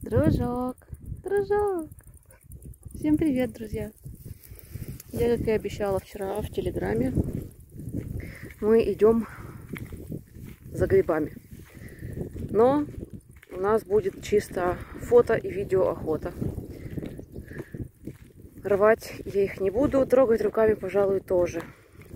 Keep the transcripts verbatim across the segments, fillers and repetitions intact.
Дружок, дружок. Всем привет, друзья. Я, как и обещала вчера в Телеграме, мы идем за грибами. Но у нас будет чисто фото и видео охота. Рвать я их не буду, трогать руками, пожалуй, тоже.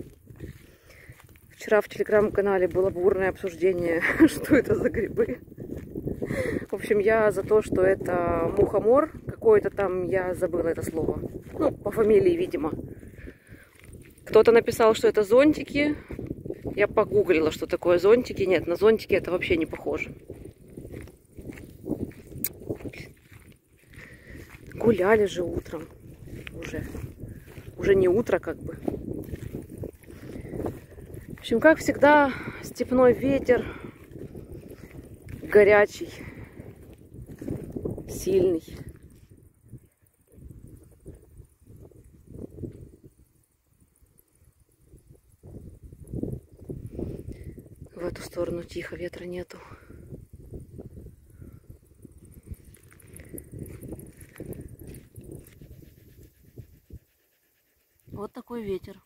Вчера в Телеграм-канале было бурное обсуждение, что это за грибы. В общем, я за то, что это мухомор. Какое-то там, я забыла это слово. Ну, по фамилии, видимо. Кто-то написал, что это зонтики. Я погуглила, что такое зонтики. Нет, на зонтики это вообще не похоже. Гуляли же утром. Уже. Уже не утро, как бы. В общем, как всегда, степной ветер. Горячий. Сильный. В эту сторону тихо, ветра нету. Вот такой ветер.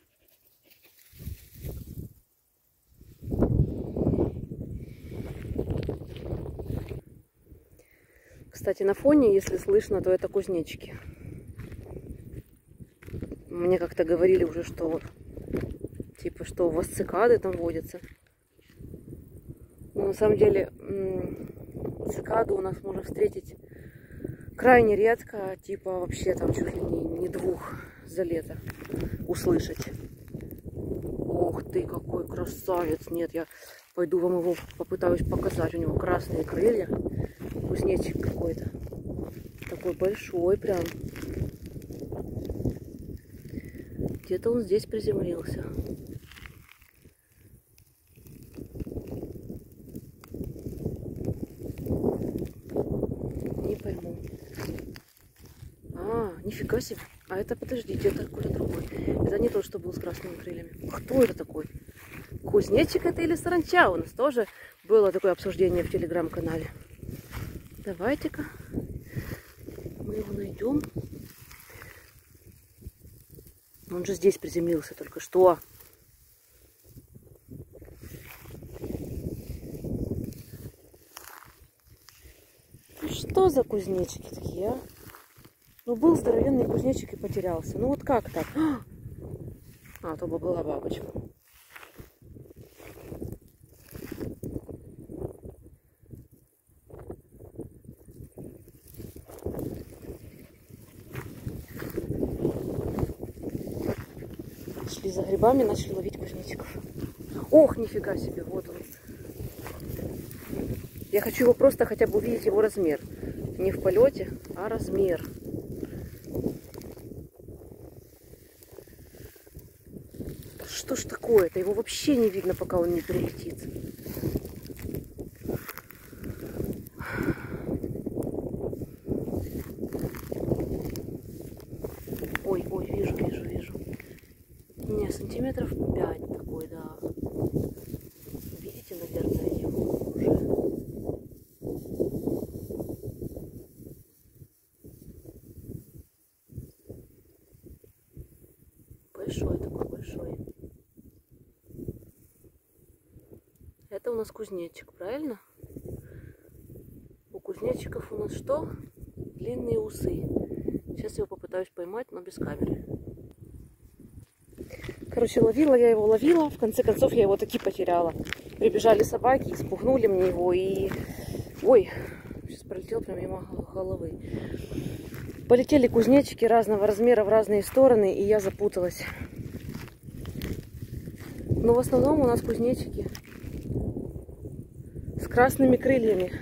Кстати, на фоне, если слышно, то это кузнечики. Мне как-то говорили уже, что типа, что у вас цикады там водятся. Но на самом деле цикаду у нас можно встретить крайне редко, типа вообще там чуть ли не, не двух за лето услышать. Ох ты, какой красавец! Нет, я пойду вам его попытаюсь показать. У него красные крылья. Кузнечик какой-то. Такой большой прям. Где-то он здесь приземлился. Не пойму. А, нифига себе. А это, подождите, это какой-то другой. Это не тот, что был с красными крыльями. Кто это такой? Кузнечик это или саранча? У нас тоже было такое обсуждение в Телеграм-канале. Давайте-ка мы его найдем. Он же здесь приземлился только что. Что за кузнечики такие, а? Ну, был здоровенный кузнечик и потерялся. Ну, вот как так? А, то бы была бабочка. Шли за грибами, начали ловить кузнечиков. Ох, нифига себе, вот он. Я хочу его просто хотя бы увидеть его размер. Не в полете, а размер. Что ж такое-то? Его вообще не видно, пока он не прилетит. Ой, ой, вижу, вижу, вижу. Не, сантиметров пять такой, да. Видите, наверное, его уже. Большой такой, большой. Это у нас кузнечик, правильно? У кузнечиков у нас что? Длинные усы. Сейчас я его попытаюсь поймать, но без камеры. Короче, ловила я его, ловила. В конце концов, я его таки потеряла. Прибежали собаки, испугнули мне его и... Ой, сейчас пролетел прямо мимо головы. Полетели кузнечики разного размера в разные стороны, и я запуталась. Но в основном у нас кузнечики с красными крыльями.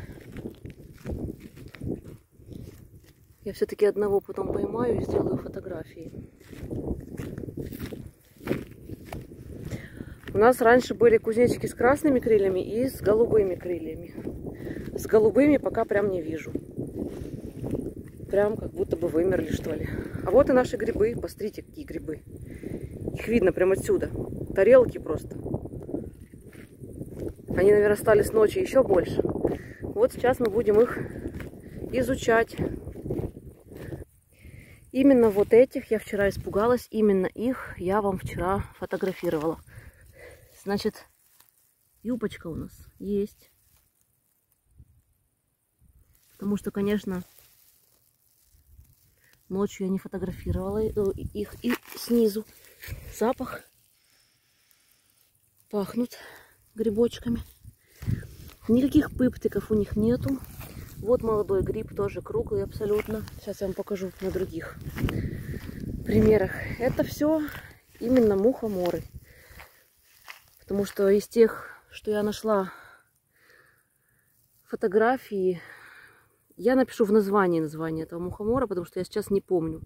Я все-таки одного потом поймаю и сделаю фотографии. У нас раньше были кузнечики с красными крыльями и с голубыми крыльями. С голубыми пока прям не вижу. Прям как будто бы вымерли, что ли. А вот и наши грибы. Посмотрите, какие грибы. Их видно прямо отсюда. Тарелки просто. Они, наверное, стали с ночи еще больше. Вот сейчас мы будем их изучать. Именно вот этих я вчера испугалась, именно их я вам вчера фотографировала. Значит, юбочка у нас есть. Потому что, конечно, ночью я не фотографировала их, и снизу запах. Пахнут грибочками. Никаких пыптиков у них нету. Вот молодой гриб, тоже круглый абсолютно. Сейчас я вам покажу на других примерах. Это все именно мухоморы. Потому что из тех, что я нашла фотографии, я напишу в названии название этого мухомора, потому что я сейчас не помню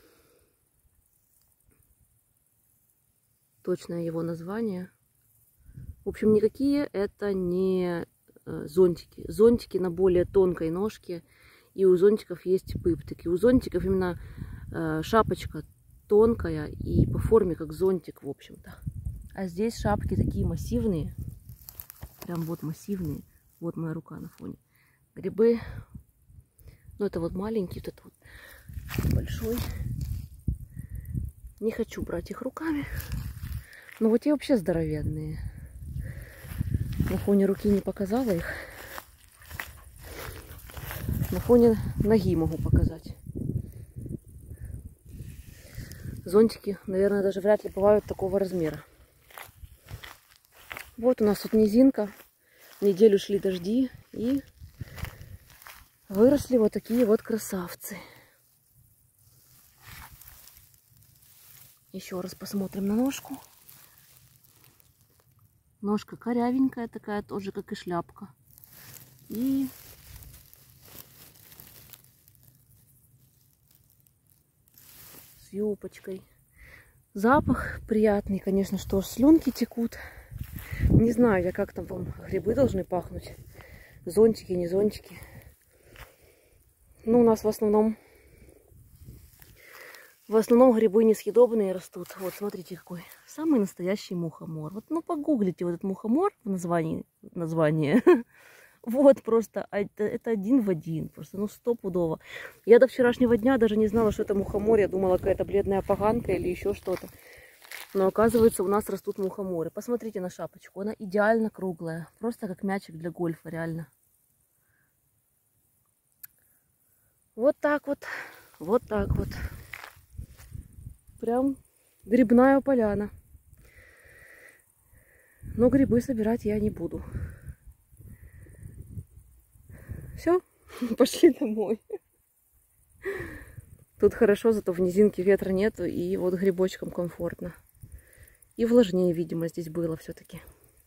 точное его название. В общем, никакие это не зонтики. Зонтики на более тонкой ножке, и у зонтиков есть пыптики. У зонтиков именно э, шапочка тонкая и по форме как зонтик, в общем-то. А здесь шапки такие массивные, прям вот массивные. Вот моя рука на фоне. Грибы, ну это вот маленький, вот это вот большой. Не хочу брать их руками. Но вот те вообще здоровенные. На фоне руки не показала их. На фоне ноги могу показать. Зонтики, наверное, даже вряд ли бывают такого размера. Вот у нас тут низинка. Неделю шли дожди и выросли вот такие вот красавцы. Еще раз посмотрим на ножку. Ножка корявенькая такая, тоже как и шляпка. И с юбочкой. Запах приятный, конечно, что слюнки текут. Не знаю я, как там вам грибы должны пахнуть. Зонтики, не зонтики. Ну, у нас в основном В основном грибы несъедобные растут. Вот, смотрите, какой. Самый настоящий мухомор. Вот, ну, погуглите вот этот мухомор в названии. Название. Вот, просто. Это, это один в один. Просто, ну, стопудово. Я до вчерашнего дня даже не знала, что это мухомор. Я думала, какая-то бледная поганка или еще что-то. Но, оказывается, у нас растут мухоморы. Посмотрите на шапочку. Она идеально круглая. Просто как мячик для гольфа, реально. Вот так вот. Вот так вот. Прям грибная поляна. Но грибы собирать я не буду. Все, пошли домой. Тут хорошо, зато в низинке ветра нету, и вот грибочкам комфортно. И влажнее, видимо, здесь было все-таки.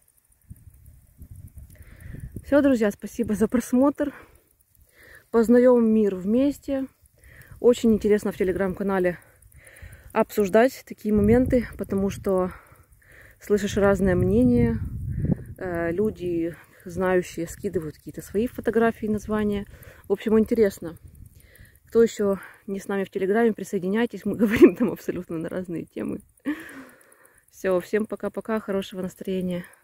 Все, друзья, спасибо за просмотр. Познаем мир вместе. Очень интересно в телеграм-канале обсуждать такие моменты, потому что слышишь разное мнение. Люди, знающие, скидывают какие-то свои фотографии, названия. В общем, интересно. Кто еще не с нами в телеграме, присоединяйтесь. Мы говорим там абсолютно на разные темы. Все, всем пока-пока, хорошего настроения.